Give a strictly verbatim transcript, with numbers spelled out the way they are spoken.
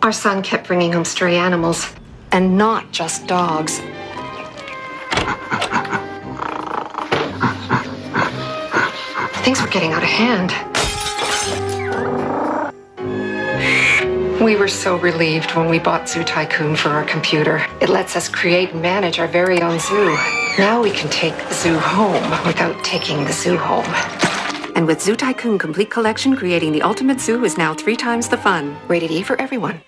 Our son kept bringing home stray animals, and not just dogs. Things were getting out of hand. We were so relieved when we bought Zoo Tycoon for our computer. It lets us create and manage our very own zoo. Now we can take the zoo home without taking the zoo home. And with Zoo Tycoon Complete Collection, creating the ultimate zoo is now three times the fun. Rated E for everyone.